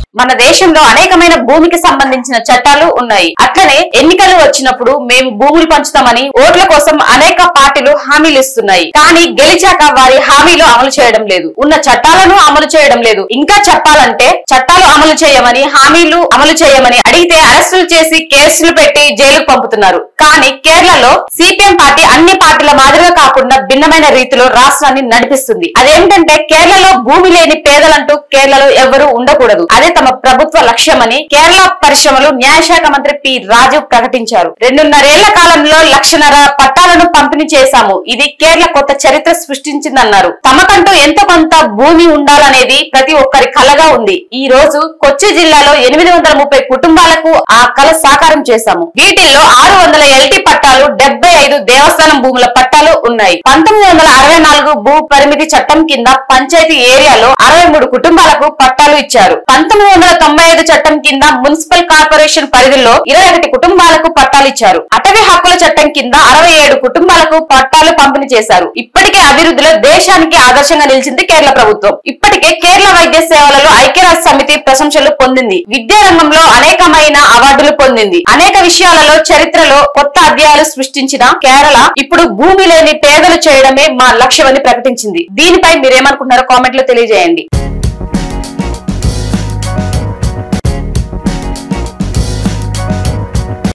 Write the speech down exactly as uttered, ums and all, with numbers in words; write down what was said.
మన దేశంలో అనేకమైన భూమికి సంబంధించిన చట్టాలు ఉన్నాయి. అట్లనే ఎన్నికలు వచ్చినప్పుడు మేము భూములు పంచుతామని ఓట్ల కోసం అనేక పార్టీలు హామీలు ఇస్తున్నాయి. కానీ గెలిచాక వారి హామీలు అమలు చేయడం లేదు. ఉన్న చట్టాలను అమలు చేయడం లేదు. ఇంకా చెప్పాలంటే చట్టాలు అమలు చేయమని హామీలు అమలు చేయమని అడిగితే అరెస్టులు చేసి కేసులు పెట్టి జైలుకు పంపుతున్నారు. కానీ కేరళలో సిపిఎం పార్టీ అన్ని పార్టీల మాదిరిగా కాకుండా భిన్నమైన రీతిలో రాష్ట్రాన్ని నడిపిస్తుంది. అదేంటంటే కేరళలో భూమి లేని పేదలంటూ కేరళలో ఎవరూ ఉండకూడదు. అదే తమ ప్రభుత్వ లక్ష్యమని కేరళ పరిశ్రమలు న్యాయశాఖ మంత్రి పి రాజు ప్రకటించారు. రెండున్నరేళ్ల కాలంలో లక్షన్నర పట్టాలను పంపిణీ చేశాము. ఇది కేరళ కొత్త చరిత్ర సృష్టించిందన్నారు. తమకంటూ ఎంతో కొంత భూమి ఉండాలనేది ప్రతి ఒక్కరి కలగా ఉంది. ఈ రోజు కొచ్చి జిల్లాలో ఎనిమిది వందల ముప్పై కుటుంబాలకు ఆ కల సాకారం చేశాము. వీటిల్లో ఆరు వందల ఎల్టీ పట్టాలు, డెబ్బై ఐదు దేవస్థానం భూముల పట్టాలు ఉన్నాయి. పంతొమ్మిది వందల అరవై నాలుగు భూ పరిమితి చట్టం కింద పంచాయతీ ఏరియాలో అరవై మూడు కుటుంబాలకు పట్టాలు ఇచ్చారు. పంతొమ్మిది వందల తొంభై ఐదు చట్టం కింద మున్సిపల్ కార్పొరేషన్ పరిధిలో ఇరవై ఒకటి కుటుంబాలకు పట్టాలు ఇచ్చారు. అటవీ హక్కుల చట్టం కింద అరవై ఏడు కుటుంబాలకు పట్టాలు పంపిణీ చేశారు. ఇప్పటికే అభివృద్ధిలో దేశానికి ఆదర్శంగా నిలిచింది కేరళ ప్రభుత్వం. ఇప్పటికే కేరళ వైద్య సేవలలో ఐక్యరాజ్య సమితి ప్రశంసలు పొందింది. విద్యా రంగంలో అనేకమైన అవార్డులు పొందింది. అనేక విషయాలలో చరిత్రలో కొత్త అధ్యాయాలు సృష్టించిన కేరళ ఇప్పుడు భూమి లేని పేదలు చేయడమే మా లక్ష్యమని ప్రకటించింది. దీనిపై మీరేమనుకుంటున్నారో కామెంట్ లో తెలియజేయండి.